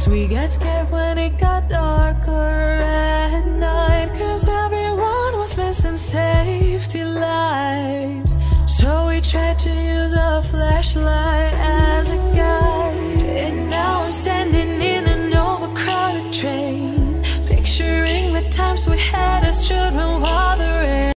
We got scared when it got darker at night, 'cause everyone was missing safety lights. So we tried to use a flashlight